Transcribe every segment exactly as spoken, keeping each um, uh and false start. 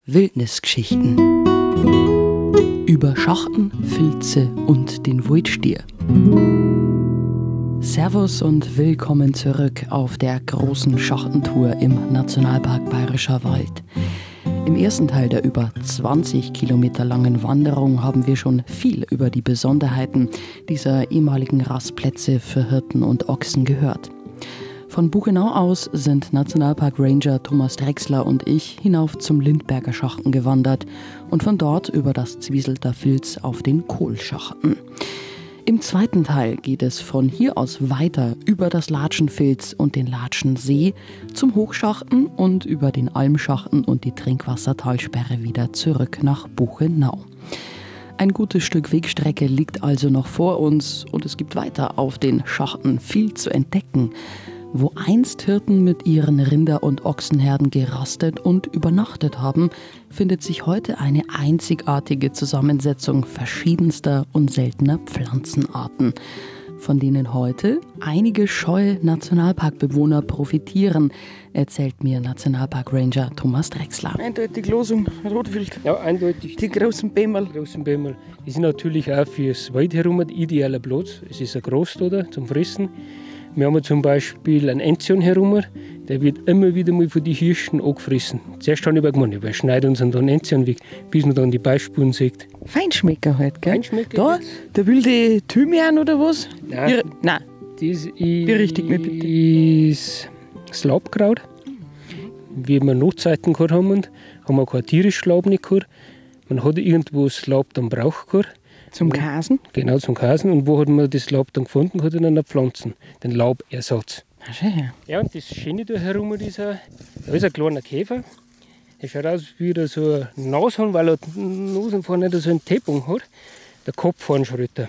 Wildnisgeschichten über Schachten, Filze und den Waldstier. Servus und willkommen zurück auf der großen Schachtentour im Nationalpark Bayerischer Wald. Im ersten Teil der über zwanzig Kilometer langen Wanderung haben wir schon viel über die Besonderheiten dieser ehemaligen Rastplätze für Hirten und Ochsen gehört. Von Buchenau aus sind Nationalpark-Ranger Thomas Drechsler und ich hinauf zum Lindberger Schachten gewandert und von dort über das Zwieselter Filz auf den Kohlschachten. Im zweiten Teil geht es von hier aus weiter über das Latschenfilz und den Latschensee zum Hochschachten und über den Almschachten und die Trinkwassertalsperre wieder zurück nach Buchenau. Ein gutes Stück Wegstrecke liegt also noch vor uns und es gibt weiter auf den Schachten viel zu entdecken. Wo einst Hirten mit ihren Rinder- und Ochsenherden gerastet und übernachtet haben, findet sich heute eine einzigartige Zusammensetzung verschiedenster und seltener Pflanzenarten, von denen heute einige scheue Nationalparkbewohner profitieren, erzählt mir Nationalpark-Ranger Thomas Drechsler. Eindeutig Losung, Rotwild. Ja, eindeutig. Die großen Bämmerl. Die großen Bämmerl. Die sind natürlich auch fürs Wald herum ein idealer Platz. Es ist ein Großtoder zum Fressen. Wir haben zum Beispiel einen Enzian herum, der wird immer wieder mal von den Hirschen angefressen. Zuerst habe ich aber gemeint, wer schneidet uns dann Enzian weg, bis man dann die Beispuren sieht. Feinschmecker halt, gell? Feinschmecker? Da, der wilde Thymian oder was? Nein. Ihre, nein. Das ist Berichtigt mich bitte. ist das Labkraut. Wie wir Notzeiten gehabt haben, haben wir kein tierisches Lab nicht gehabt. Man hat irgendwo das Lab dann braucht gehabt. Zum Kasen? Genau, zum Kasen. Und wo hat man das Laub dann gefunden? Hat in einer Pflanzen, den Laubersatz. Ach, schön. Ja, und das Schöne da herum ist ein, da ist ein kleiner Käfer. Der schaut aus wie so ein Nashorn, weil er die Nase vorne so einen Teppung hat. Der Kopfhornschröter.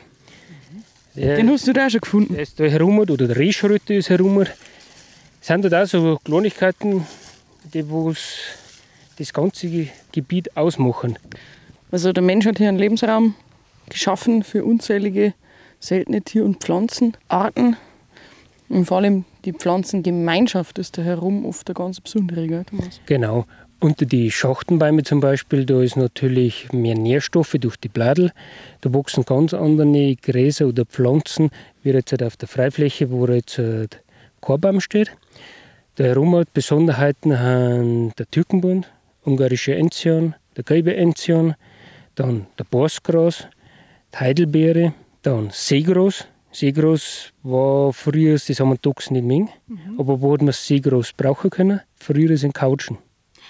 Der, Den hast du da auch schon gefunden? Der ist da herum, oder der Rehschröter ist herum. Das sind halt auch so Kleinigkeiten, die wo's das ganze Gebiet ausmachen. Also der Mensch hat hier einen Lebensraum geschaffen für unzählige seltene Tier- und Pflanzenarten. Und vor allem die Pflanzengemeinschaft ist da herum oft eine ganz besondere, gell, Thomas? Genau. Unter die Schachtenbäume zum Beispiel, da ist natürlich mehr Nährstoffe durch die Blätter. Da wachsen ganz andere Gräser oder Pflanzen, wie jetzt halt auf der Freifläche, wo jetzt halt kein Baum steht. Da herum hat Besonderheiten haben der Türkenbund, ungarische Enzian, der gelbe Enzian, dann der Borstgras, die Heidelbeere, dann Seegras. Seegras war früher, das haben wir Dox nicht mehr, mhm. aber wo hat man Seegras brauchen können? Früher sind Couchen.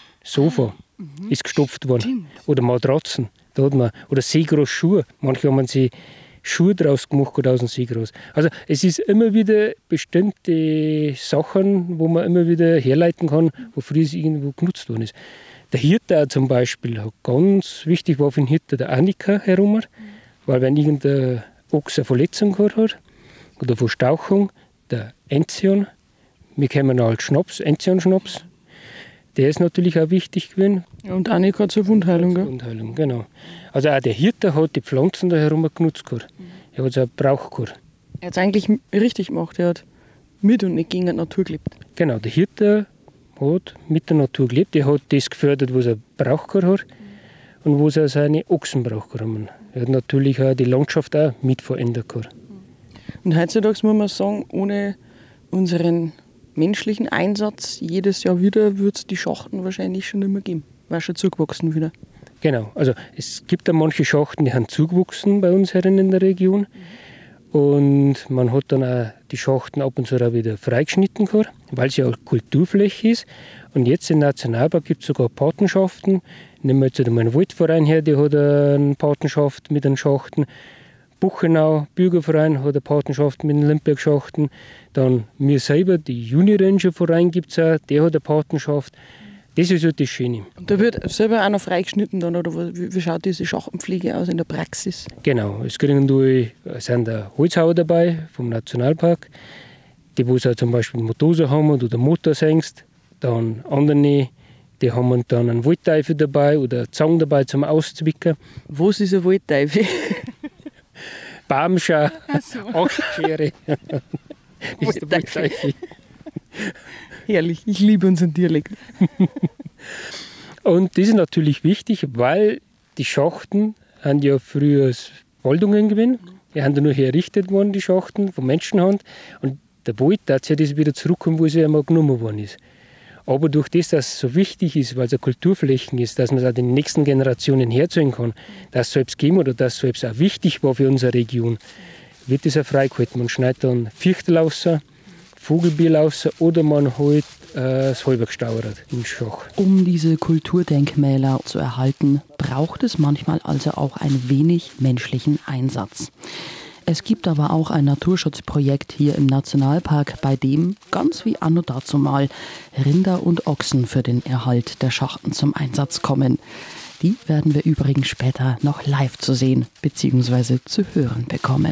Sofa mhm. ist gestopft worden. Stimmt. Oder Matratzen. Da hat man, oder Seegras-Schuhe. Manche haben sich Schuhe draus gemacht aus dem Seegras. Also es ist immer wieder bestimmte Sachen, wo man immer wieder herleiten kann, wo früher es irgendwo genutzt worden ist. Der Hirte zum Beispiel, ganz wichtig war für den Hirte der Annika herum. Mhm. Weil wenn irgendein Ochs eine Verletzung gehabt hat oder Verstauchung, der Enzian, wir kennen als Schnaps, Enzian-Schnaps, der ist natürlich auch wichtig gewesen. Und Annika zur Wundheilung, gell? Wundheilung, genau. Also auch der Hirte hat die Pflanzen da herum genutzt gehabt. Er hat es auch gebraucht gehabt. Er hat es eigentlich richtig gemacht, er hat mit und nicht gegen die Natur gelebt. Genau, der Hirte hat mit der Natur gelebt, er hat das gefördert, was er gebraucht gehabt hat und was er seine Ochsen braucht haben. Er hat natürlich auch die Landschaft auch mit verändert gehabt. Und heutzutage muss man sagen, ohne unseren menschlichen Einsatz jedes Jahr wieder wird es die Schachten wahrscheinlich schon nicht mehr geben. War schon zugewachsen wieder. Genau, also es gibt da manche Schachten, die haben zugewachsen bei uns herin in der Region. Mhm. Und man hat dann auch die Schachten ab und zu auch wieder freigeschnitten gehabt, weil es ja auch Kulturfläche ist. Und jetzt im Nationalpark gibt es sogar Patenschaften. Nehmen wir jetzt einmal einen Waldverein her, der hat eine Patenschaft mit den Schachten. Buchenau, Bürgerverein, hat eine Patenschaft mit den Lindberg-Schachten. Dann wir selber, die Juni-Ranger-Verein gibt es auch, der hat eine Patenschaft. Das ist halt das Schöne. Und da wird selber auch noch freigeschnitten dann, oder wie, wie schaut diese Schachtenpflege aus in der Praxis? Genau, es kriegen durch, sind da Holzhauer dabei vom Nationalpark, die wo auch zum Beispiel Motoren haben oder Motorsängst. Dann andere, die haben dann einen Waldteufel dabei oder eine Zange dabei zum Auszwicken. Was ist ein Waldteufel? Baumschau, so. Astschere. Das ist der Waldteufel. Herrlich, ich liebe unseren Dialekt. Und das ist natürlich wichtig, weil die Schachten haben ja früher Waldungen gewesen. Die haben ja nur hier errichtet worden, die Schachten, von Menschenhand. Und der Wald darf ja das wieder zurückkommen, wo es ja einmal genommen worden ist. Aber durch das, dass es so wichtig ist, weil es eine Kulturflächen ist, dass man es auch den nächsten Generationen herzeigen kann, dass es selbst geben oder dass es selbst auch wichtig war für unsere Region, wird das auch freigehalten. Man schneidet dann Fichtel raus, Vogelbier raus oder man holt äh, das Halbergstaurat im Schach. Um diese Kulturdenkmäler zu erhalten, braucht es manchmal also auch ein wenig menschlichen Einsatz. Es gibt aber auch ein Naturschutzprojekt hier im Nationalpark, bei dem, ganz wie anno dazumal, Rinder und Ochsen für den Erhalt der Schachten zum Einsatz kommen. Die werden wir übrigens später noch live zu sehen bzw. zu hören bekommen.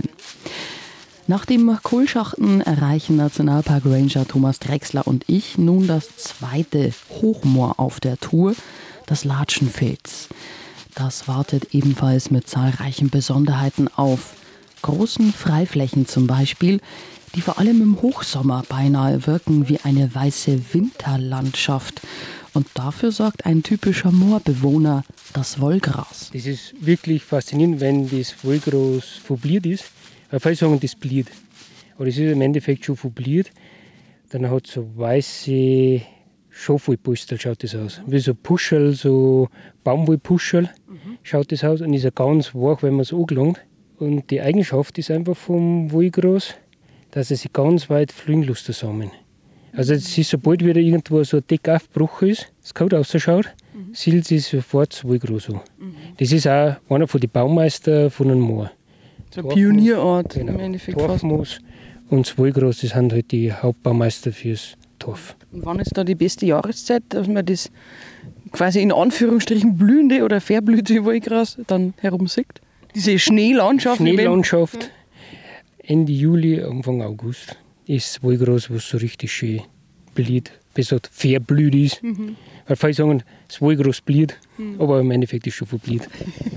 Nach dem Kohlschachten erreichen Nationalpark-Ranger Thomas Drechsler und ich nun das zweite Hochmoor auf der Tour, das Latschenfels. Das wartet ebenfalls mit zahlreichen Besonderheiten auf. Großen Freiflächen zum Beispiel, die vor allem im Hochsommer beinahe wirken wie eine weiße Winterlandschaft. Und dafür sorgt ein typischer Moorbewohner, das Wollgras. Das ist wirklich faszinierend, wenn das Wollgras fobliert ist. Viele sagen, das bliert. Aber das ist im Endeffekt schon fobliert. Dann hat es so weiße Schafwollpustel, schaut das aus. Wie so Puschel, so Baumwollpuschel mhm. schaut das aus. Und ist ja ganz weich, wenn man es angelangt. Und die Eigenschaft ist einfach vom Wollgras, dass es sich ganz weit fliegen lässt zusammen. Also es ist, sobald wieder irgendwo so ein Deckaufbruch ist, das Kraut rausschaut, mhm. sieht sich sofort das Wollgras an. Mhm. Das ist auch einer von den Baumeistern von einem Moor. So ein Pionierort genau. im Endeffekt. Torfmoos und das Wollgras, das sind halt die Hauptbaumeister fürs Torf. Und wann ist da die beste Jahreszeit, dass man das quasi in Anführungsstrichen blühende oder verblühte Wollgras dann herum sieht? Diese Schneelandschaft? Schneelandschaft, Ende Juli, Anfang August ist das Wollgras, was so richtig schön blüht, besser verblüht ist. Mhm. Weil viele sagen, das Wollgras blüht, mhm. aber im Endeffekt ist es schon verblüht.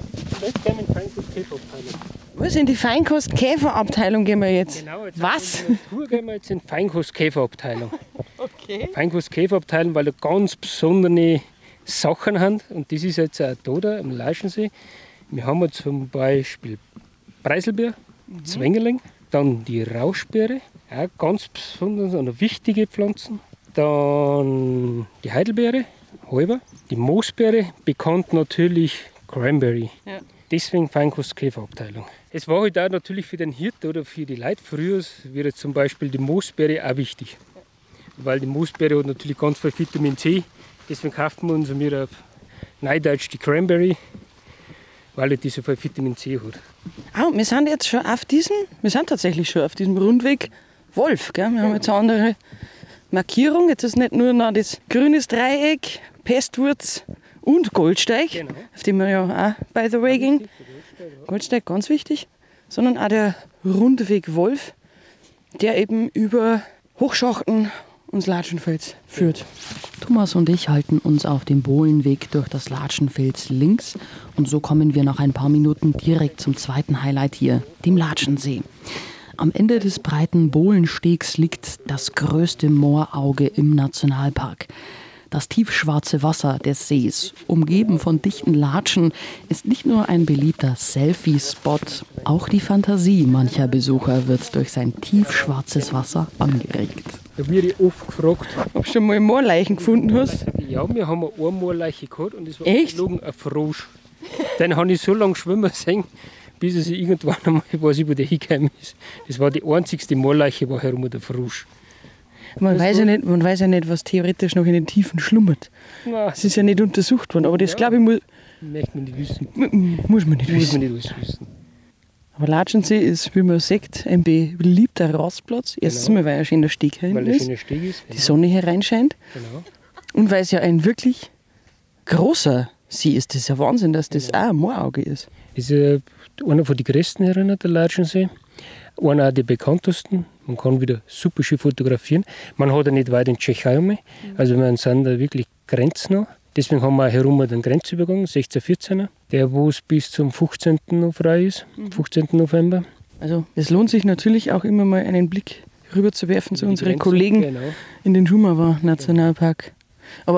Was, in die Feinkostkäferabteilung gehen wir jetzt? Genau, jetzt was? In der Tour gehen wir jetzt in die Feinkostkäferabteilung. Okay. Feinkostkäferabteilung, weil da ganz besondere Sachen haben. Und das ist jetzt auch da, da am Leischensee. Wir haben zum Beispiel Preiselbeer, mhm. Zwängerling, dann die Rauschbeere, auch ganz besonders und wichtige Pflanzen. Dann die Heidelbeere, halber, die Moosbeere, bekannt natürlich Cranberry. Ja. Deswegen Feinkostkäferabteilung. Es war halt auch natürlich für den Hirt oder für die Leute früher, wäre zum Beispiel die Moosbeere auch wichtig. Weil die Moosbeere hat natürlich ganz viel Vitamin C. Deswegen kaufen wir uns mir auf Neudeutsch die Cranberry, weil die so viel Vitamin C hat. Oh, wir sind jetzt schon auf diesem, wir sind tatsächlich schon auf diesem Rundweg Wolf. Gell? Wir haben jetzt eine andere Markierung. Jetzt ist nicht nur noch das grüne Dreieck, Pestwurz und Goldsteig, genau. Auf dem wir ja auch by the way gehen. Goldsteig ganz wichtig, sondern auch der Rundweg Wolf, der eben über Hochschachten und das Latschenfels führt. Thomas und ich halten uns auf dem Bohlenweg durch das Latschenfels links und so kommen wir nach ein paar Minuten direkt zum zweiten Highlight hier, dem Latschensee. Am Ende des breiten Bohlenstegs liegt das größte Moorauge im Nationalpark. Das tiefschwarze Wasser des Sees, umgeben von dichten Latschen, ist nicht nur ein beliebter Selfie-Spot. Auch die Fantasie mancher Besucher wird durch sein tiefschwarzes Wasser angeregt. Da werde ich oft gefragt, ob du schon mal Moorleichen gefunden hast. Ja, wir haben eine Moorleiche gehabt und das war echt? Ein Frosch. Den habe ich so lange schwimmen sehen, bis er sich irgendwann einmal, ich weiß nicht, wo der hingekommen ist. Das war die einzigste Moorleiche, war herum der Frosch. Man weiß, ja nicht, man weiß ja nicht, was theoretisch noch in den Tiefen schlummert. Es ist ja nicht untersucht worden, aber das, ja, glaube ich, muss, möchte man nicht wissen. Muss man nicht muss wissen. Man nicht wissen. Aber Latschensee ist, wie man sieht, ein beliebter Rastplatz. Erstens Genau. mal, weil ein schöner Steg Weil ist, ein schöner Steg ist. die Sonne hereinscheint. Genau. Und weil es ja ein wirklich großer See ist. Das ist ja Wahnsinn, dass das genau. auch ein Moorauge ist. Das ist äh, einer von den größten herinnen, der Latschensee. Einer der bekanntesten. Man kann wieder super schön fotografieren. Man hat ja nicht weit in die Tschechei um. Also wir sind da wirklich grenznah. Deswegen haben wir auch herum den Grenzübergang, sechzehn vierzehner, der wo es bis zum fünfzehnten noch frei ist, mhm. fünfzehnten November. Also es lohnt sich natürlich auch immer mal einen Blick rüber zu werfen zu unseren Grenzen, Kollegen genau. in den Jumava Nationalpark. Aber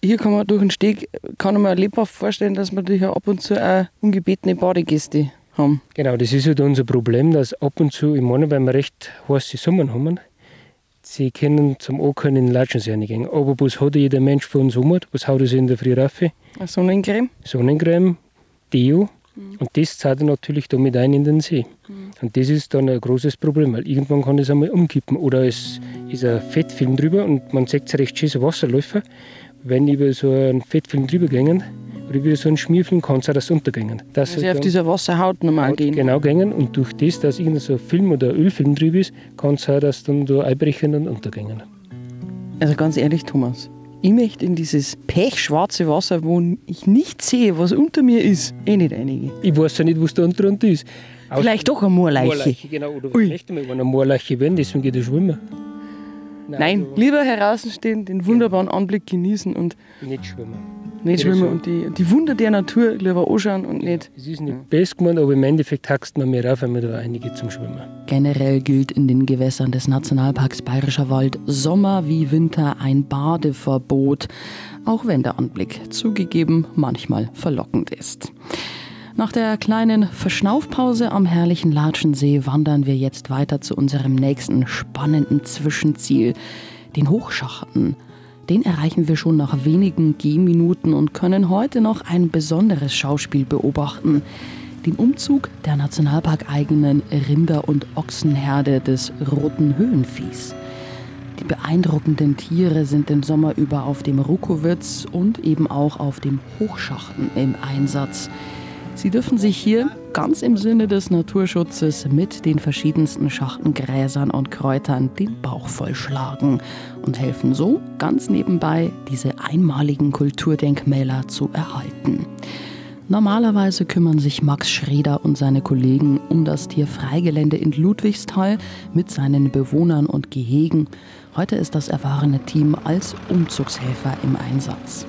hier kann man durch den Steg, kann man lebhaft vorstellen, dass wir hier ab und zu auch ungebetene Badegäste haben. Genau, das ist halt unser Problem, dass ab und zu, ich meine, weil wir recht heiße Sommer haben, sie können zum Ankommen in den Latschensee gehen. Aber was hat jeder Mensch von uns um? Was haut er sich in der Früh rauf? Eine Sonnencreme. Sonnencreme, Deo. Mhm. Und das zahlt er natürlich damit ein in den See. Mhm. Und das ist dann ein großes Problem, weil irgendwann kann das einmal umkippen. Oder es ist ein Fettfilm drüber und man sieht recht schön so Wasserläufer. Wenn über so einen Fettfilm drüber gehen oder über so einen Schmierfilm, kann es auch das untergehen. Dass sie auf dieser Wasserhaut normal Haut gehen. Genau gehen und durch das, dass irgendein so ein Film oder ein Ölfilm drüber ist, kann es auch das dann da einbrechen und untergehen. Also ganz ehrlich, Thomas, ich möchte in dieses pechschwarze Wasser, wo ich nicht sehe, was unter mir ist, eh nicht reingehen. Ich weiß ja nicht, was da unten drunter ist. Vielleicht doch eine Moorleiche. Moorleiche, genau. Oder vielleicht einmal, wenn eine Moorleiche werden, deswegen geht er schwimmen. Nein, Nein also lieber herausstehen, den wunderbaren Anblick genießen und nicht schwimmen. Nicht schwimmen und die, die Wunder der Natur lieber anschauen und nicht. Es ist nicht best gemeint, aber im Endeffekt hackst man mehr auf, wenn man da einige zum Schwimmen. Generell gilt in den Gewässern des Nationalparks Bayerischer Wald Sommer wie Winter ein Badeverbot, auch wenn der Anblick zugegeben manchmal verlockend ist. Nach der kleinen Verschnaufpause am herrlichen Latschensee wandern wir jetzt weiter zu unserem nächsten spannenden Zwischenziel, den Hochschachten. Den erreichen wir schon nach wenigen Gehminuten und können heute noch ein besonderes Schauspiel beobachten. Den Umzug der nationalparkeigenen Rinder- und Ochsenherde des Roten Höhenviehs. Die beeindruckenden Tiere sind den Sommer über auf dem Rukowitz und eben auch auf dem Hochschachten im Einsatz. Sie dürfen sich hier ganz im Sinne des Naturschutzes mit den verschiedensten Schachtengräsern und Kräutern den Bauch vollschlagen und helfen so ganz nebenbei, diese einmaligen Kulturdenkmäler zu erhalten. Normalerweise kümmern sich Max Schreder und seine Kollegen um das Tierfreigelände in Ludwigsthal mit seinen Bewohnern und Gehegen. Heute ist das erfahrene Team als Umzugshelfer im Einsatz.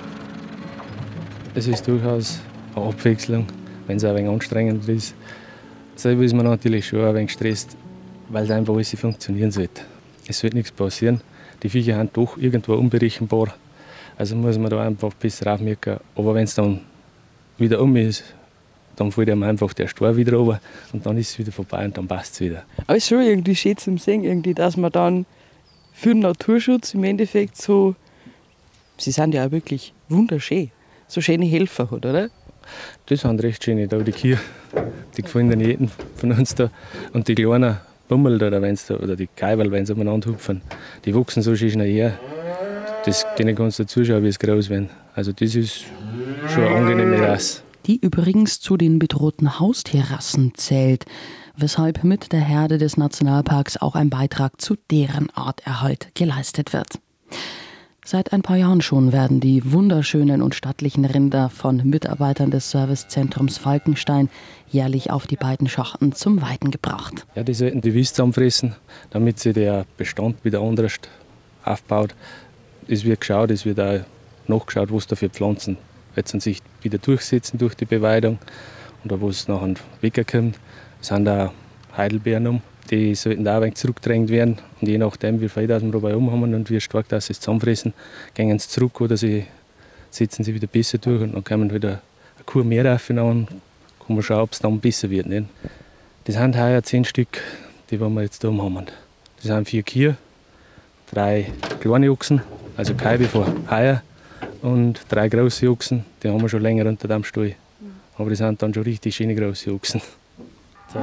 Es ist durchaus eine Abwechslung, wenn es auch ein wenig anstrengend ist. Selber ist man natürlich schon ein wenig gestresst, weil es einfach alles funktionieren sollte. Es wird nichts passieren. Die Viecher sind doch irgendwo unberechenbar. Also muss man da einfach besser aufmerken. Aber wenn es dann wieder um ist, dann fällt einem einfach der Stor wieder runter und dann ist es wieder vorbei und dann passt es wieder. Aber es ist schon irgendwie schön zum Sehen, irgendwie, dass man dann für den Naturschutz im Endeffekt so, sie sind ja auch wirklich wunderschön, so schöne Helfer hat, oder? Das sind recht schöne da, die Kühe, die gefallen dann jedem von uns da. Und die kleinen Bummel da, wenn's da, oder die Kaiberl, wenn sie umeinander hupfen, die wachsen so schön her. Das, denen kannst du zuschauen, wie es groß werden. Also das ist schon eine angenehme Rasse. Die übrigens zu den bedrohten Haustierrassen zählt, weshalb mit der Herde des Nationalparks auch ein Beitrag zu deren Arterhalt geleistet wird. Seit ein paar Jahren schon werden die wunderschönen und stattlichen Rinder von Mitarbeitern des Servicezentrums Falkenstein jährlich auf die beiden Schachten zum Weiden gebracht. Ja, die sollten die Wies zusammenfressen, damit sich der Bestand wieder anders aufbaut. Es wird geschaut, es wird auch nachgeschaut, was da für Pflanzen jetzt sich wieder durchsetzen durch die Beweidung oder wo es nachher wegkommt. Es sind auch Heidelbeeren um. Die sollten auch ein wenig zurückgedrängt werden. Und je nachdem, wie viel wir dabei um haben und wie stark das sie es zusammenfressen, gehen sie zurück oder sie setzen sie wieder besser durch. Und dann kommen wieder eine Kuh mehr rauf und dann kann man schauen, ob es dann besser wird. Nicht? Das sind heuer zehn Stück, die wir jetzt da haben. Das sind vier Kühe, drei kleine Ochsen, also Kälber von heuer, und drei große Ochsen, die haben wir schon länger unter dem Stall. Aber die sind dann schon richtig schöne große Ochsen. So.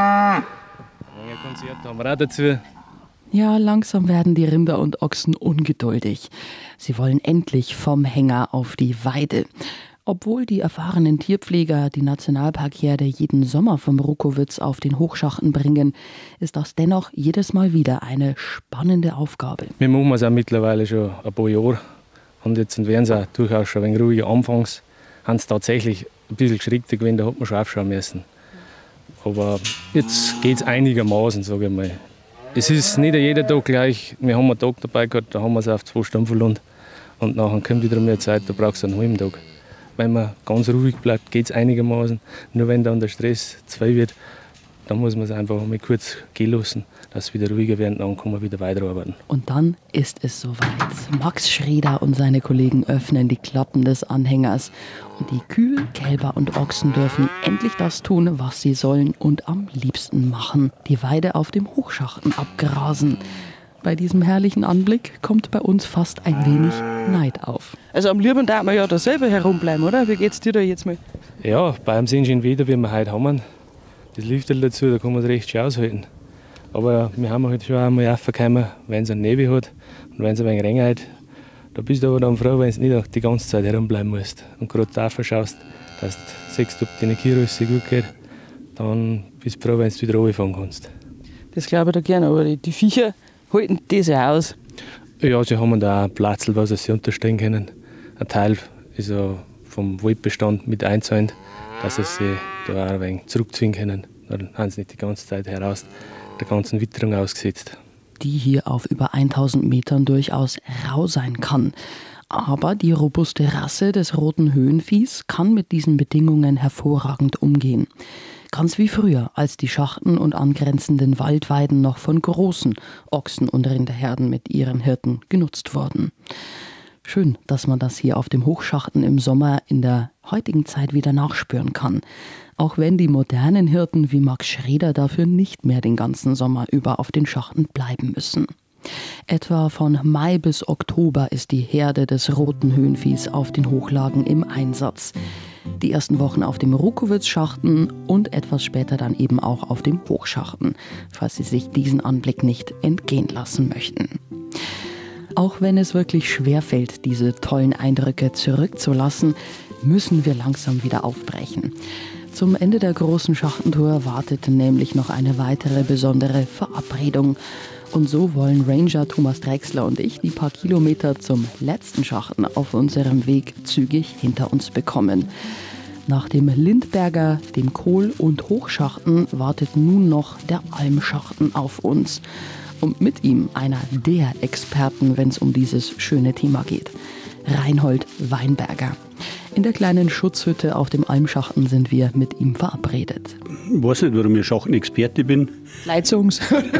Ein Konzert haben wir auch dazu. Ja, langsam werden die Rinder und Ochsen ungeduldig. Sie wollen endlich vom Hänger auf die Weide. Obwohl die erfahrenen Tierpfleger die Nationalparkherde jeden Sommer vom Rukowitz auf den Hochschachten bringen, ist das dennoch jedes Mal wieder eine spannende Aufgabe. Wir machen es auch mittlerweile schon ein paar Jahre. Und jetzt werden sie auch durchaus schon ein wenig ruhiger. Anfangs haben sie tatsächlich ein bisschen geschreckt, wenn da hat man schon aufschauen müssen. Aber jetzt geht es einigermaßen, sage ich mal. Es ist nicht jeder Tag gleich. Wir haben einen Tag dabei gehabt, da haben wir es auf zwei Stunden verloren. Und nachher kommt wieder mehr Zeit, da brauchst du einen halben Tag. Wenn man ganz ruhig bleibt, geht es einigermaßen. Nur wenn dann der Stress zu viel wird, dann muss man es einfach mal kurz gehen lassen, dass es wieder ruhiger wird, dann kann man wieder weiterarbeiten. Und dann ist es soweit. Max Schreder und seine Kollegen öffnen die Klappen des Anhängers. Und die Kühe, Kälber und Ochsen dürfen endlich das tun, was sie sollen und am liebsten machen: die Weide auf dem Hochschachten abgrasen. Bei diesem herrlichen Anblick kommt bei uns fast ein wenig Neid auf. Also am liebsten darf man ja da selber herumbleiben, oder? Wie geht's dir da jetzt mal? Ja, bei einem sind schon wieder, wie wir heute haben. Das Lüfterl dazu, da kann man es recht schön aushalten. Aber wir haben halt schon einmal raufgekommen, wenn es einen Nebel hat und wenn es ein wenig regnet. Da bist du aber dann froh, wenn du nicht die ganze Zeit herumbleiben musst. Und gerade dafür schaust, dass du siehst, ob deine Kirrüsse gut geht, dann bist du froh, wenn du wieder runterfahren kannst. Das glaube ich da gerne, aber die, die Viecher halten das ja aus. Ja, sie haben da auch einen Platz, wo sie sich unterstellen können. Ein Teil ist ja vom Waldbestand mit einzahlen, dass sie sich da auch ein wenig zurückziehen können. Dann haben sie nicht die ganze Zeit heraus der ganzen Witterung ausgesetzt. Die hier auf über tausend Metern durchaus rau sein kann. Aber die robuste Rasse des roten Höhenviehs kann mit diesen Bedingungen hervorragend umgehen. Ganz wie früher, als die Schachten und angrenzenden Waldweiden noch von großen Ochsen- und Rinderherden mit ihren Hirten genutzt wurden. Schön, dass man das hier auf dem Hochschachten im Sommer in der heutigen Zeit wieder nachspüren kann. Auch wenn die modernen Hirten wie Max Schreder dafür nicht mehr den ganzen Sommer über auf den Schachten bleiben müssen. Etwa von Mai bis Oktober ist die Herde des roten Höhenviehs auf den Hochlagen im Einsatz. Die ersten Wochen auf dem Rukowitz-Schachten und etwas später dann eben auch auf dem Hochschachten, falls Sie sich diesen Anblick nicht entgehen lassen möchten. Auch wenn es wirklich schwerfällt, diese tollen Eindrücke zurückzulassen, müssen wir langsam wieder aufbrechen. Zum Ende der großen Schachtentour wartet nämlich noch eine weitere besondere Verabredung. Und so wollen Ranger Thomas Drechsler und ich die paar Kilometer zum letzten Schachten auf unserem Weg zügig hinter uns bekommen. Nach dem Lindberger, dem Kohl- und Hochschachten wartet nun noch der Almschachten auf uns. Und mit ihm einer der Experten, wenn es um dieses schöne Thema geht: Reinhold Weinberger. In der kleinen Schutzhütte auf dem Almschachten sind wir mit ihm verabredet. Ich weiß nicht, warum ich Schachtenexperte bin. Leitsungs.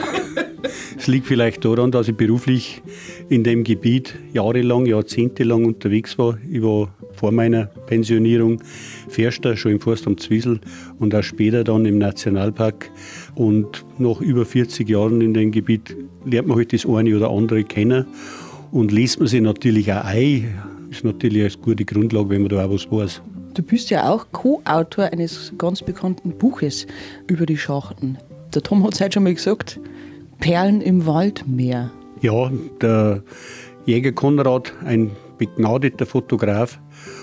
Es liegt vielleicht daran, dass ich beruflich in dem Gebiet jahrelang, jahrzehntelang unterwegs war. Ich war vor meiner Pensionierung Förster, schon im Forstamt Zwiesel und auch später dann im Nationalpark. Und nach über vierzig Jahren in dem Gebiet lernt man halt das eine oder andere kennen und liest man sich natürlich auch ein. Das ist natürlich eine gute Grundlage, wenn man da auch was weiß. Du bist ja auch Co-Autor eines ganz bekannten Buches über die Schachten. Der Tom hat es heute schon mal gesagt: Perlen im Waldmeer. Ja, der Jäger Konrad, ein begnadeter Fotograf,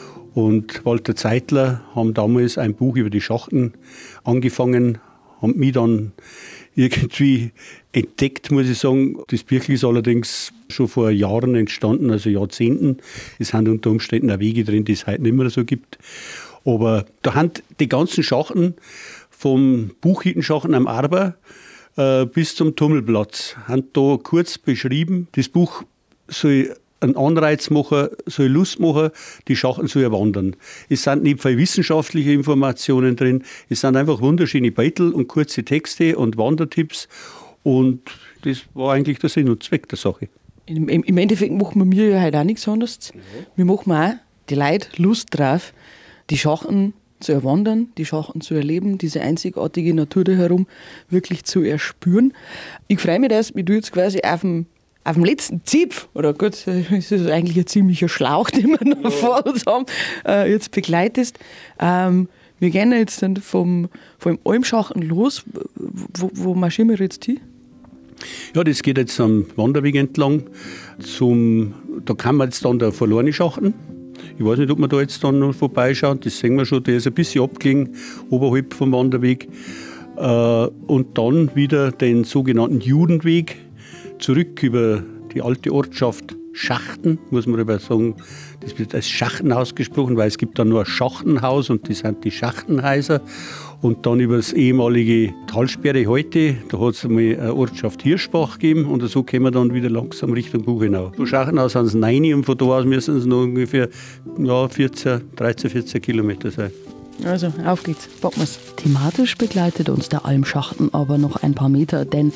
und Walter Zeitler haben damals ein Buch über die Schachten angefangen, haben mich dann irgendwie entdeckt, muss ich sagen. Das Büchlein ist allerdings schon vor Jahren entstanden, also Jahrzehnten. Es sind unter Umständen auch Wege drin, die es heute nicht mehr so gibt. Aber da haben die ganzen Schachten, vom Buchhüttenschachten am Arber äh, bis zum Tummelplatz, haben da kurz beschrieben. Das Buch soll einen Anreiz machen, soll Lust machen, die Schachten zu erwandern. Es sind nicht viele wissenschaftliche Informationen drin, es sind einfach wunderschöne Beitel und kurze Texte und Wandertipps. Und das war eigentlich der Sinn und Zweck der Sache. Im, im Endeffekt machen wir ja heute auch nichts anderes. Wir machen auch die Leute Lust drauf, die Schachten zu erwandern, die Schachten zu erleben, diese einzigartige Natur da herum wirklich zu erspüren. Ich freue mich, dass du jetzt quasi auf dem Auf dem letzten Zipf, oder gut, es ist eigentlich ein ziemlicher Schlauch, den wir noch vor uns haben, äh, jetzt begleitest. Ähm, wir gehen jetzt dann vom, vom Almschachten los. Wo, wo marschieren wir jetzt hin? Ja, das geht jetzt am Wanderweg entlang. Zum, da kann man jetzt dann der verlorene Schachten. Ich weiß nicht, ob man da jetzt dann noch vorbeischaut. Das sehen wir schon, der ist ein bisschen abgelegen, oberhalb vom Wanderweg. Äh, und dann wieder den sogenannten Judenweg zurück über die alte Ortschaft Schachten, muss man aber sagen, das wird als Schachten ausgesprochen, weil es gibt da nur ein Schachtenhaus und das sind die Schachtenhäuser. Und dann über das ehemalige Talsperre heute, da hat es einmal eine Ortschaft Hirschbach gegeben und so kommen wir dann wieder langsam Richtung Buchenau. Von Schachenhaus sind es neun und von da aus müssen es noch ungefähr ja, vierzehn, dreizehn, vierzehn Kilometer sein. Also, auf geht's, packen wir's. Thematisch begleitet uns der Almschachten aber noch ein paar Meter, denn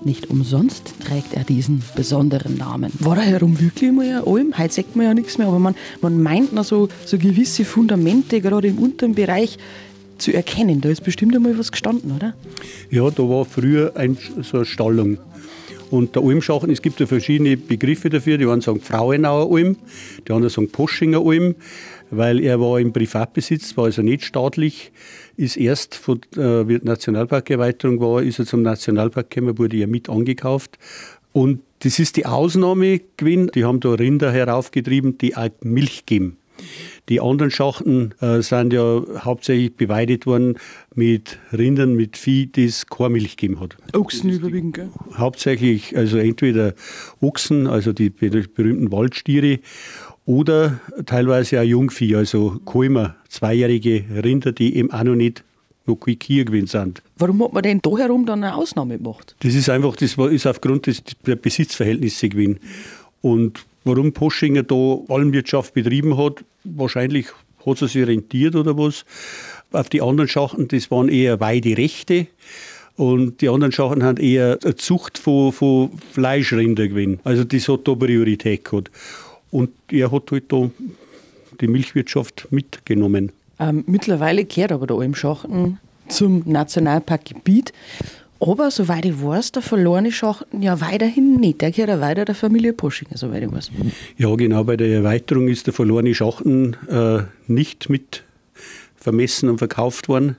Nicht umsonst trägt er diesen besonderen Namen. War da herum wirklich mal ein Alm? Heute sagt man ja nichts mehr, aber man, man meint noch so, so gewisse Fundamente, gerade im unteren Bereich, zu erkennen. Da ist bestimmt einmal was gestanden, oder? Ja, da war früher ein, so eine Stallung. Und der Almschachten, es gibt ja verschiedene Begriffe dafür. Die einen sagen Frauenauer Alm, die anderen sagen Poschinger Alm, weil er war im Privatbesitz, war also nicht staatlich. Ist erst, von, äh, wie die Nationalparkerweiterung war, ist er zum Nationalpark gekommen, wurde er mit angekauft. Und das ist die Ausnahme gewesen. Die haben da Rinder heraufgetrieben, die auch Milch geben. Die anderen Schachten äh, sind ja hauptsächlich beweidet worden mit Rindern, mit Vieh, das keine Milch gegeben hat. Ochsen überwiegend, gell? Hauptsächlich also entweder Ochsen, also die berühmten Waldstiere, oder teilweise auch Jungvieh, also Kalmer, zweijährige Rinder, die eben auch noch nicht noch keine Kühe gewesen sind. Warum hat man denn da herum dann eine Ausnahme gemacht? Das ist einfach, das ist aufgrund des, der Besitzverhältnisse gewesen. Und warum Poschinger da Almwirtschaft betrieben hat, wahrscheinlich hat es sich rentiert oder was. Auf die anderen Schachten, das waren eher Weiderechte. Und die anderen Schachten haben eher eine Zucht von, von Fleischrinder gewesen. Also das hat da Priorität gehabt. Und er hat halt da die Milchwirtschaft mitgenommen. Ähm, mittlerweile gehört aber der Almschachten zum Nationalparkgebiet. Aber soweit ich weiß, der verlorene Schachten ja weiterhin nicht. Der gehört ja weiter der Familie Poschinger, soweit ich weiß. Ja, genau. Bei der Erweiterung ist der verlorene Schachten äh, nicht mit vermessen und verkauft worden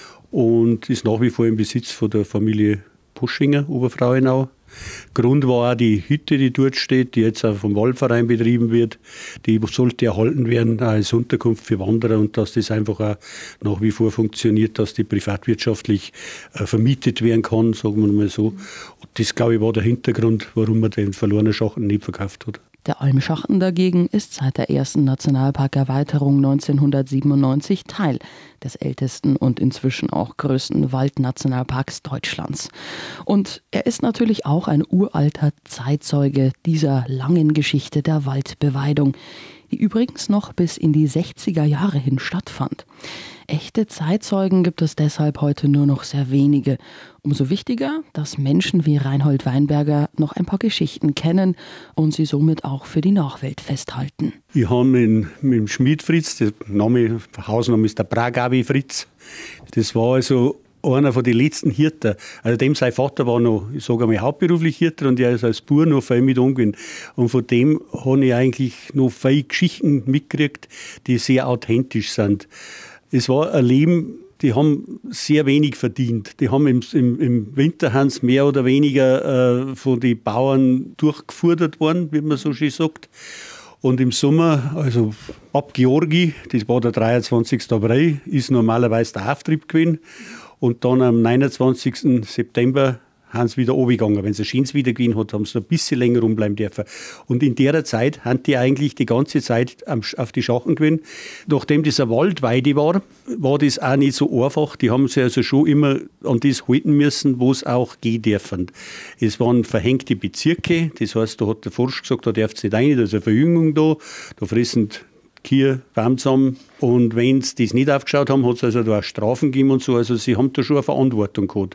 und ist nach wie vor im Besitz von der Familie Poschinger, Oberfrauenau. Grund war auch die Hütte, die dort steht, die jetzt auch vom Waldverein betrieben wird. Die sollte erhalten werden als Unterkunft für Wanderer und dass das einfach auch nach wie vor funktioniert, dass die privatwirtschaftlich äh, vermietet werden kann, sagen wir mal so. Und das, glaube ich, war der Hintergrund, warum man den verlorenen Schachten nicht verkauft hat. Der Almschachten dagegen ist seit der ersten Nationalparkerweiterung neunzehnhundertsiebenundneunzig Teil des ältesten und inzwischen auch größten Waldnationalparks Deutschlands. Und er ist natürlich auch ein uralter Zeitzeuge dieser langen Geschichte der Waldbeweidung, die übrigens noch bis in die sechziger Jahre hin stattfand. Echte Zeitzeugen gibt es deshalb heute nur noch sehr wenige. Umso wichtiger, dass Menschen wie Reinhold Weinberger noch ein paar Geschichten kennen und sie somit auch für die Nachwelt festhalten. Ich habe mit, mit dem Schmied Fritz, der Name, der Hausname ist der Bragabi Fritz. Das war also einer von den letzten Hirten. Also dem sein Vater war noch, ich sage einmal, hauptberuflich Hirter und er ist als Bauer noch viel mit umgegangen. Und von dem habe ich eigentlich noch viele Geschichten mitgekriegt, die sehr authentisch sind. Es war ein Leben, die haben sehr wenig verdient. Die haben im, im, im Winter haben sie mehr oder weniger äh, von den Bauern durchgefordert worden, wie man so schön sagt. Und im Sommer, also ab Georgi, das war der dreiundzwanzigsten April, ist normalerweise der Auftrieb gewesen. Und dann am neunundzwanzigsten September haben sie wieder runtergegangen. Wenn es ein schönes Wetter gewesen hat, haben sie noch ein bisschen länger rumbleiben dürfen. Und in der Zeit haben die eigentlich die ganze Zeit auf die Schachen gewesen. Nachdem das eine Waldweide war, war das auch nicht so einfach. Die haben sich also schon immer an das halten müssen, wo es auch gehen dürfen. Es waren verhängte Bezirke, das heißt, da hat der Forst gesagt, da darf es nicht rein, da ist eine Verjüngung da, da fressen Kühe, Baum zusammen. Und wenn sie das nicht aufgeschaut haben, hat es also da auch Strafen gegeben und so. Also sie haben da schon eine Verantwortung gehabt.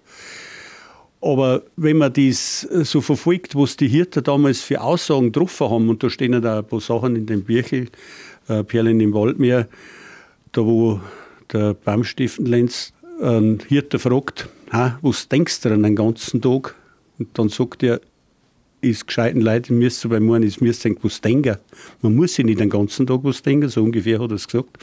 Aber wenn man das so verfolgt, was die Hirten damals für Aussagen getroffen haben, und da stehen da ein paar Sachen in dem Birchel, äh, Perlen im Waldmeer, da wo der Baumstiftenlenz einen Hirten fragt, was denkst du an den ganzen Tag? Und dann sagt er, ist gescheiten Leute, müsst beim Morgen, es müsst ihr was denken. Man muss sich nicht den ganzen Tag was denken, so ungefähr hat er es gesagt.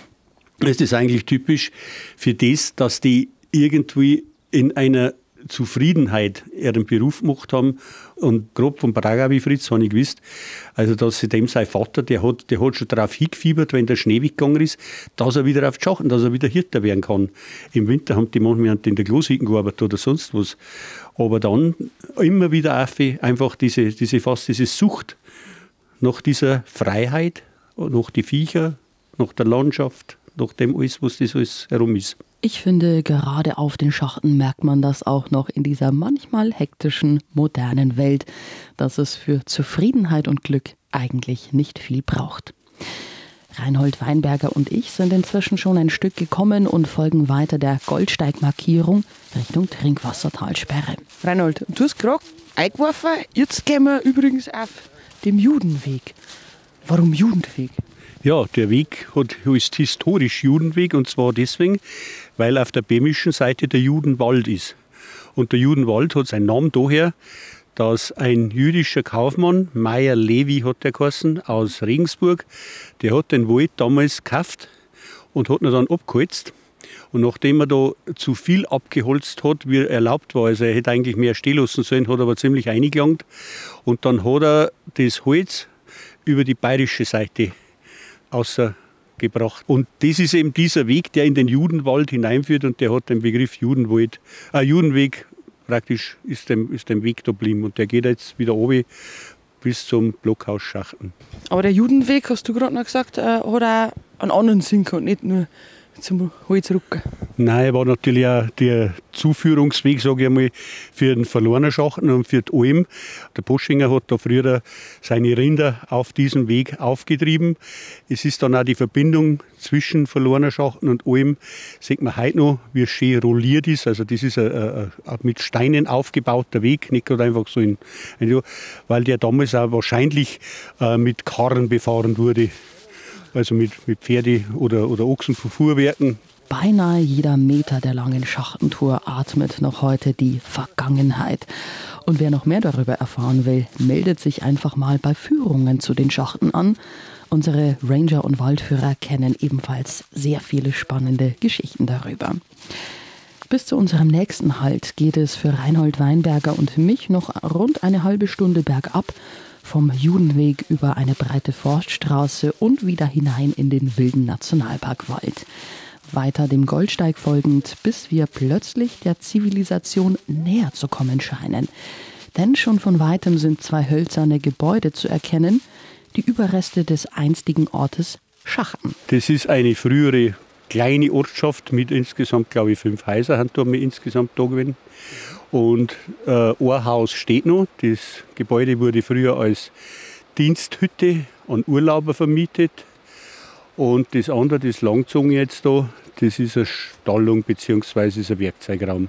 Es ist eigentlich typisch für das, dass die irgendwie in einer Zufriedenheit ihren Beruf gemacht haben. Und grob vom Bragabi Fritz habe ich gewusst, also dass sie dem sein Vater, der hat, der hat schon darauf hingefiebert, wenn der Schnee weggegangen ist, dass er wieder auf die Schachten, dass er wieder Hirte werden kann. Im Winter haben die manchmal in der Glashütten gearbeitet oder sonst was. Aber dann immer wieder auf, einfach diese, diese fast diese Sucht nach dieser Freiheit, nach die Viecher, nach der Landschaft, nach dem alles, was das alles herum ist. Ich finde, gerade auf den Schachten merkt man das auch noch in dieser manchmal hektischen, modernen Welt, dass es für Zufriedenheit und Glück eigentlich nicht viel braucht. Reinhold Weinberger und ich sind inzwischen schon ein Stück gekommen und folgen weiter der Goldsteigmarkierung Richtung Trinkwassertalsperre. Reinhold, du hast gerade eingeworfen, jetzt gehen wir übrigens auf dem Judenweg. Warum Judenweg? Ja, der Weg hat, ist historisch Judenweg, und zwar deswegen, weil auf der böhmischen Seite der Judenwald ist. Und der Judenwald hat seinen Namen daher, dass ein jüdischer Kaufmann, Meyer Levi hat der geheißen, aus Regensburg, der hat den Wald damals gekauft und hat ihn dann abgeholzt. Und nachdem er da zu viel abgeholzt hat, wie erlaubt war, also er hätte eigentlich mehr stehen lassen sollen, hat aber ziemlich eingelangt. Und dann hat er das Holz über die bayerische Seite außergebracht. Und das ist eben dieser Weg, der in den Judenwald hineinführt, und der hat den Begriff Judenwald, äh, Judenweg praktisch ist dem, ist dem Weg da geblieben. Und der geht jetzt wieder runter bis zum Blockhaus Schachten. Aber der Judenweg, hast du gerade noch gesagt, äh, hat auch einen anderen Sinn gehabt, nicht nur zum Holzrücken. Nein, er war natürlich auch der Zuführungsweg, sage ich einmal, für den verlorenen Schachten und für die Alm. Der Poschinger hat da früher seine Rinder auf diesem Weg aufgetrieben. Es ist dann auch die Verbindung zwischen verlorener Schachten und Alm, sieht man heute noch, wie schön rolliert ist. Also das ist ein, ein, ein mit Steinen aufgebauter Weg, nicht gerade einfach so in, weil der damals auch wahrscheinlich äh, mit Karren befahren wurde. Also mit, mit Pferde oder, oder Ochsen von Fuhrwerken. Beinahe jeder Meter der langen Schachtentour atmet noch heute die Vergangenheit. Und wer noch mehr darüber erfahren will, meldet sich einfach mal bei Führungen zu den Schachten an. Unsere Ranger und Waldführer kennen ebenfalls sehr viele spannende Geschichten darüber. Bis zu unserem nächsten Halt geht es für Reinhold Weinberger und mich noch rund eine halbe Stunde bergab, vom Judenweg über eine breite Forststraße und wieder hinein in den wilden Nationalparkwald. Weiter dem Goldsteig folgend, bis wir plötzlich der Zivilisation näher zu kommen scheinen. Denn schon von weitem sind zwei hölzerne Gebäude zu erkennen, die Überreste des einstigen Ortes Schachten. Das ist eine frühere kleine Ortschaft mit insgesamt, glaube ich, fünf Häusern haben wir insgesamt da gewesen. Und äh, ein Haus steht noch. Das Gebäude wurde früher als Diensthütte an Urlauber vermietet. Und das andere, das langgezogen jetzt da, das ist eine Stallung bzw. ein Werkzeugraum.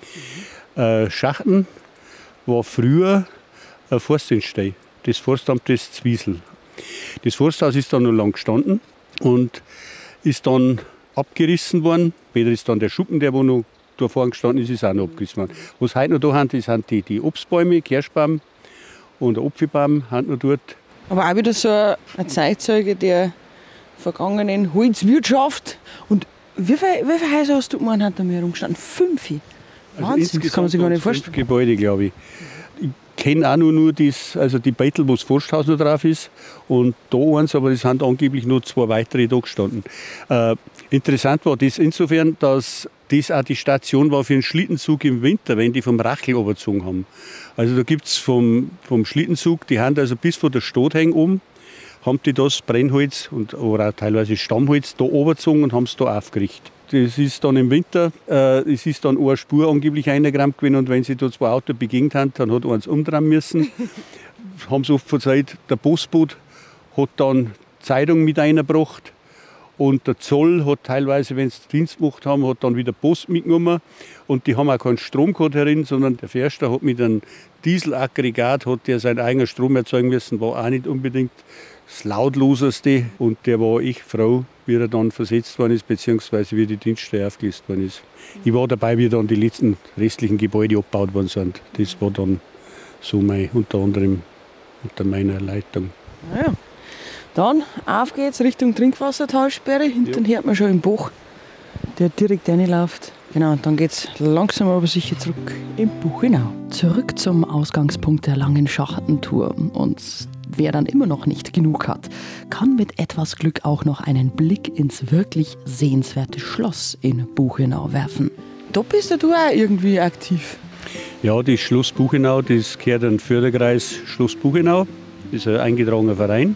Mhm. Äh, Schachten war früher ein Forstdienststelle, das Forstamt des Zwiesel. Das Forsthaus ist dann noch lang gestanden und ist dann abgerissen worden. Später ist dann der Schuppen, der wo noch da vorne gestanden ist, ist auch noch abgerissen worden. Was heute noch da haben, das sind die, die Obstbäume, Kirschbaum und der Apfelbaum haben noch dort. Aber auch wieder so ein Zeitzeuge der vergangenen Holzwirtschaft. Und wie viele, wie viele Häuser hast du gemeint, hat da mehr rumgestanden? Fünf? Wahnsinn, das kann man sich gar nicht vorstellen. Fünf Gebäude, glaube ich. Ich kenne auch nur, nur das, also die Beitel, wo das Forsthaus noch drauf ist. Und da eins, aber es sind angeblich noch zwei weitere da gestanden. Äh, interessant war das insofern, dass das auch die Station war für einen Schlittenzug im Winter, wenn die vom Rachel runtergezogen haben. Also da gibt es vom, vom Schlittenzug, die haben also bis vor der Stadt hängen oben, haben die das Brennholz und, oder auch teilweise Stammholz da runtergezogen und haben es da aufgerichtet. Das ist dann im Winter, äh, es ist dann eine Spur angeblich eingerammt gewesen, und wenn sie da zwei Autos begegnet haben, dann hat eins umdrehen müssen. Haben sie oft verzeiht, der Postbote hat dann Zeitung mit eingebracht. Und der Zoll hat teilweise, wenn sie Dienst gemacht haben, hat dann wieder Post mitgenommen. Und die haben auch keinen Strom gehabt herin, sondern der Förster hat mit einem Dieselaggregat, hat der seinen eigenen Strom erzeugen müssen, war auch nicht unbedingt das lautloseste. Und der war echt froh, wie er dann versetzt worden ist, beziehungsweise wie die Dienststelle aufgelöst worden ist. Ich war dabei, wie dann die letzten restlichen Gebäude abgebaut worden sind. Das war dann so mein, unter anderem unter meiner Leitung. Ja. Dann auf geht's Richtung Trinkwassertalsperre. Hinten ja. hört man schon im Bach, der direkt reinläuft. Genau, und dann geht's langsam aber sicher zurück im Buchenau. Zurück zum Ausgangspunkt der langen Schachtentour. Und wer dann immer noch nicht genug hat, kann mit etwas Glück auch noch einen Blick ins wirklich sehenswerte Schloss in Buchenau werfen. Da bist du auch irgendwie aktiv. Ja, das Schloss Buchenau, das gehört an den Förderkreis Schloss Buchenau. Das ist ein eingetragener Verein.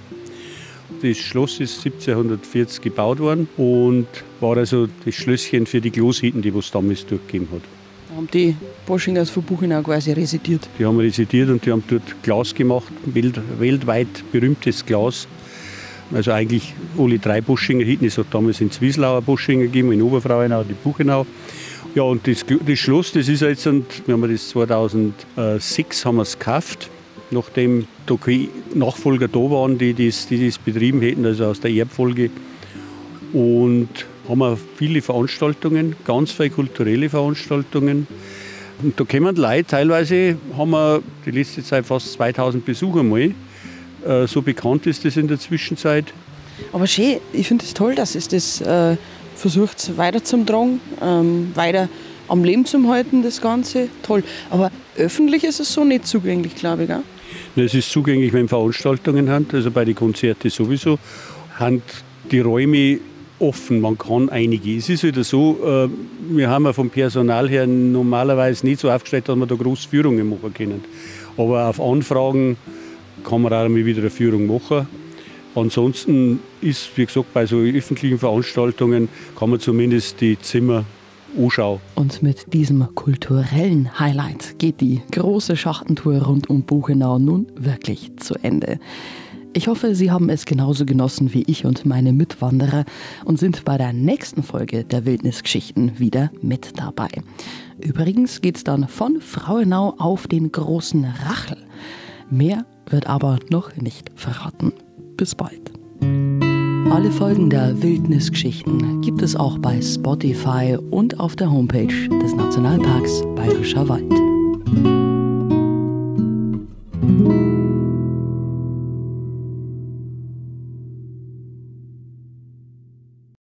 Das Schloss ist siebzehnhundertvierzig gebaut worden und war also das Schlösschen für die Glashütten, die es damals durchgegeben hat. Da haben die Poschingers von Buchenau quasi residiert. Die haben residiert und die haben dort Glas gemacht, welt, weltweit berühmtes Glas. Also eigentlich alle drei Buschinger hinten. Es hat damals in Zwieslauer Buschinger gegeben, in Oberfrauenau, die Buchenau. Ja, und das, das Schloss, das ist jetzt, und wir haben das zweitausendsechs haben wir es gekauft, nachdem da keine Nachfolger da waren, die das, die das betrieben hätten, also aus der Erbfolge. Und haben wir viele Veranstaltungen, ganz viele kulturelle Veranstaltungen. Und da kommen Leute, teilweise haben wir die letzte Zeit fast zweitausend Besucher mal. Äh, so bekannt ist das in der Zwischenzeit. Aber schön, ich finde es das toll, dass es das äh, versucht weiterzutragen, ähm, weiter am Leben zu halten, das Ganze. Toll. Aber öffentlich ist es so nicht zugänglich, glaube ich. Gell? Es ist zugänglich, wenn Veranstaltungen haben, also bei den Konzerten sowieso, haben die Räume offen, man kann einige. Es ist wieder so, äh, wir haben ja vom Personal her normalerweise nicht so aufgestellt, dass wir da große Führungen machen können. Aber auf Anfragen kann man auch mal wieder eine Führung machen. Ansonsten ist, wie gesagt, bei so öffentlichen Veranstaltungen kann man zumindest die Zimmer anschauen. Und mit diesem kulturellen Highlight geht die große Schachtentour rund um Buchenau nun wirklich zu Ende. Ich hoffe, Sie haben es genauso genossen wie ich und meine Mitwanderer und sind bei der nächsten Folge der Wildnisgeschichten wieder mit dabei. Übrigens geht es dann von Frauenau auf den großen Rachel. Mehr wird aber noch nicht verraten. Bis bald. Alle Folgen der Wildnisgeschichten gibt es auch bei Spotify und auf der Homepage des Nationalparks Bayerischer Wald.